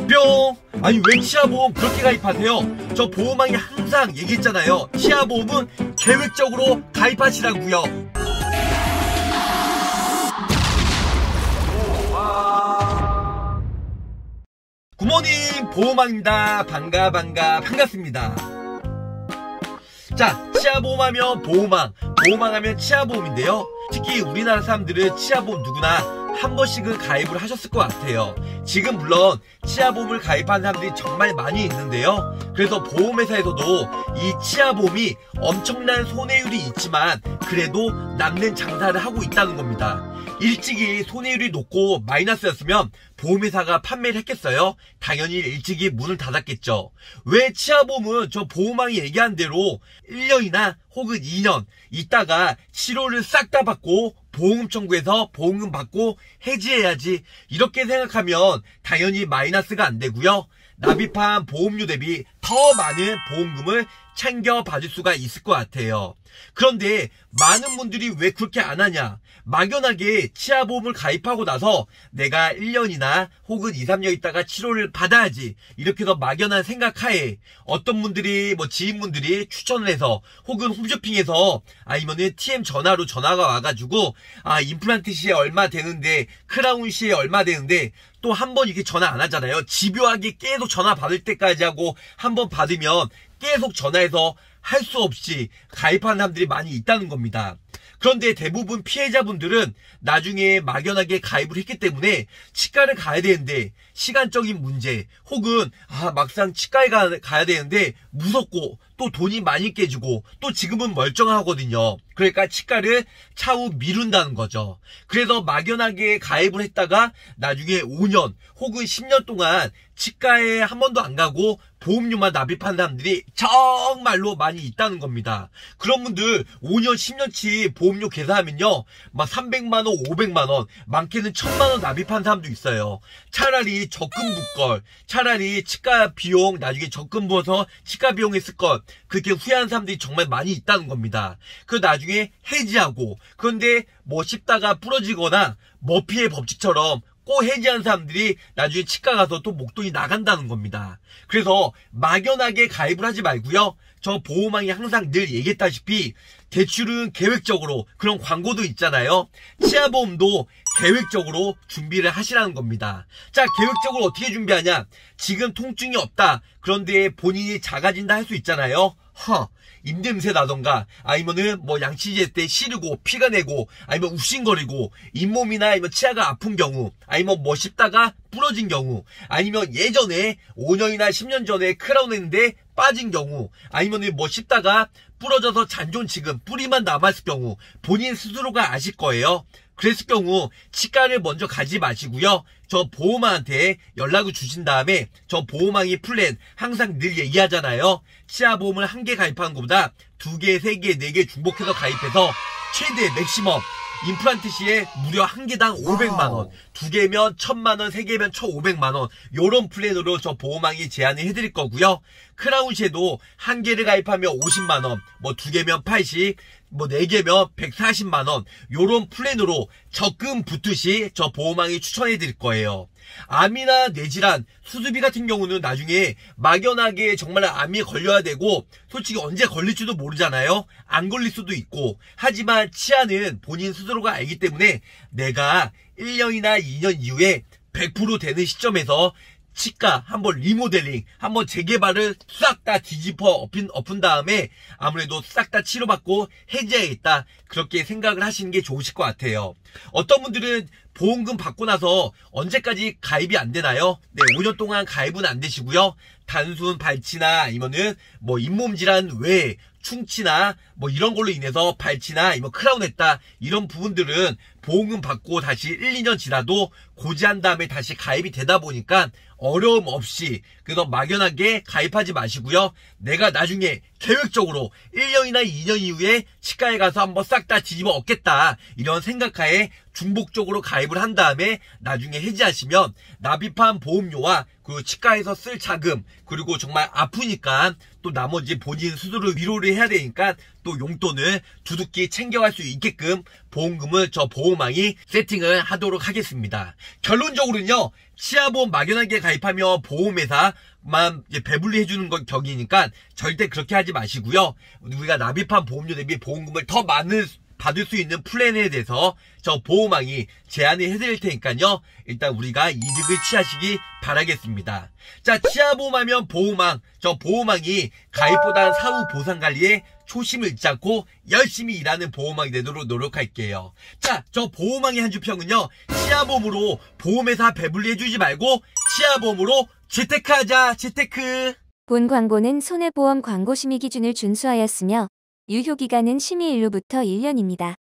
뿅! 아니 왜 치아보험 그렇게 가입하세요? 저 보험왕이 항상 얘기했잖아요. 치아보험은 계획적으로 가입하시라고요. 굿모닝 보험왕입니다. 반갑습니다. 자, 치아보험하면 보험왕, 보험왕하면 치아보험인데요. 특히 우리나라 사람들은 치아보험 누구나 한 번씩은 가입을 하셨을 것 같아요. 지금 물론 치아보험을 가입한 사람들이 정말 많이 있는데요. 그래서 보험회사에서도 이 치아보험이 엄청난 손해율이 있지만 그래도 남는 장사를 하고 있다는 겁니다. 일찍이 손해율이 높고 마이너스였으면 보험회사가 판매를 했겠어요? 당연히 일찍이 문을 닫았겠죠. 왜 치아보험은 저 보험왕이 얘기한 대로 1년이나 혹은 2년 있다가 치료를 싹 다 받고 보험금 청구해서 보험금 받고 해지해야지, 이렇게 생각하면 당연히 마이너스가 안 되고요. 납입한 보험료 대비 더 많은 보험금을 챙겨받을 수가 있을 것 같아요. 그런데 많은 분들이 왜 그렇게 안 하냐? 막연하게 치아보험을 가입하고 나서 내가 1년이나 혹은 2, 3년 있다가 치료를 받아야지, 이렇게 더 막연한 생각하에 어떤 분들이 지인분들이 추천을 해서 혹은 홈쇼핑에서 아니면은 TM 전화로 전화가 와가지고 임플란트 시에 얼마 되는데 크라운 시에 얼마 되는데 또 한 번 이렇게 전화 안 하잖아요. 집요하게 계속 전화 받을 때까지 하고 한 번 받으면 계속 전화해서 할 수 없이 가입하는 사람들이 많이 있다는 겁니다. 그런데 대부분 피해자분들은 나중에 막연하게 가입을 했기 때문에 치과를 가야 되는데 시간적인 문제, 혹은 막상 치과에 가야 되는데 무섭고 또 돈이 많이 깨지고 또 지금은 멀쩡하거든요. 그러니까 치과를 차후 미룬다는 거죠. 그래서 막연하게 가입을 했다가 나중에 5년 혹은 10년 동안 치과에 한 번도 안 가고 보험료만 납입한 사람들이 정말로 많이 있다는 겁니다. 그런 분들 5년 10년치 보험료 계산하면요, 막 300만원 500만원, 많게는 1000만원 납입한 사람도 있어요. 차라리 적금 붓걸, 차라리 치과 비용 나중에 적금 부어서 치과 비용 했을 것, 그렇게 후회하는 사람들이 정말 많이 있다는 겁니다. 그 나중에 해지하고, 그런데 씹다가 부러지거나 머피의 법칙처럼 꼭 해지한 사람들이 나중에 치과 가서 또 목돈이 나간다는 겁니다. 그래서 막연하게 가입을 하지 말고요. 저 보험왕이 항상 늘 얘기했다시피 대출은 계획적으로, 그런 광고도 있잖아요. 치아보험도 계획적으로 준비를 하시라는 겁니다. 자, 계획적으로 어떻게 준비하냐? 지금 통증이 없다, 그런데 본인이 작아진다 할 수 있잖아요. 입냄새 나던가, 아니면은 양치질 때 시르고 피가 내고, 아니면 욱신거리고, 잇몸이나 아니면 치아가 아픈 경우, 아니면 씹다가 부러진 경우, 아니면 예전에 5년이나 10년 전에 크라운 했는데 빠진 경우, 아니면은 씹다가 부러져서 잔존치금 뿌리만 남았을 경우, 본인 스스로가 아실 거예요. 그랬을 경우 치과를 먼저 가지 마시고요. 저 보험왕한테 연락을 주신 다음에, 저 보험왕이 플랜 항상 늘 얘기하잖아요. 치아보험을 1개 가입하는 것보다 2개, 3개, 4개 중복해서 가입해서 최대 맥시멈 임플란트 시에 무려 1개당 500만원, 2개면 1000만원, 3개면 1500만원, 요런 플랜으로 저 보험왕이 제안을 해드릴 거고요. 크라운 시에도 1개를 가입하면 50만원, 2개면 80, 4개면 140만원, 요런 플랜으로 적금 붙듯이 저 보험왕이 추천해 드릴 거예요. 암이나 뇌질환, 수술비 같은 경우는 나중에 막연하게 정말 암이 걸려야 되고, 솔직히 언제 걸릴지도 모르잖아요. 안 걸릴 수도 있고. 하지만 치아는 본인 스스로가 알기 때문에 내가 1년이나 2년 이후에 100% 되는 시점에서 치과 한번 리모델링, 한번 재개발을 싹 다 뒤집어 엎은 다음에 아무래도 싹 다 치료받고 해지해야겠다, 그렇게 생각을 하시는 게 좋으실 것 같아요. 어떤 분들은 보험금 받고 나서 언제까지 가입이 안 되나요? 네, 5년 동안 가입은 안 되시고요. 단순 발치나 아니면은 잇몸 질환 외에 충치나 이런 걸로 인해서 발치나 아니면 크라운 했다, 이런 부분들은 보험금 받고 다시 1, 2년 지나도 고지한 다음에 다시 가입이 되다 보니까 어려움 없이, 그래서 막연하게 가입하지 마시고요. 내가 나중에 계획적으로 1년이나 2년 이후에 치과에 가서 한번 싹 다 뒤집어 엎겠다, 이런 생각하에 중복적으로 가입을 한 다음에 나중에 해지하시면 납입한 보험료와 그 치과에서 쓸 자금, 그리고 정말 아프니까 또 나머지 본인 스스로 위로를 해야 되니까 또 용돈을 두둑히 챙겨갈 수 있게끔 보험금을 저 보험왕이 세팅을 하도록 하겠습니다. 결론적으로는요, 치아보험 막연하게 가입하면 보험회사만 이제 배분리 해주는 건 격이니까 절대 그렇게 하지 마시고요. 우리가 납입한 보험료 대비 보험금을 더 많은 받을 수 있는 플랜에 대해서 저 보호망이 제안을 해드릴 테니까요. 일단 우리가 이득을 취하시기 바라겠습니다. 자, 치아보험하면 보호망. 저 보호망이 가입보다는 사후 보상관리에 초심을 잃지 않고 열심히 일하는 보호망이 되도록 노력할게요. 자, 저 보호망의 한 주평은요. 치아보험으로 보험회사 배분리 해주지 말고 치아보험으로 재테크하자. 재테크. 본 광고는 손해보험 광고 심의 기준을 준수하였으며 유효기간은 심의일로부터 1년입니다.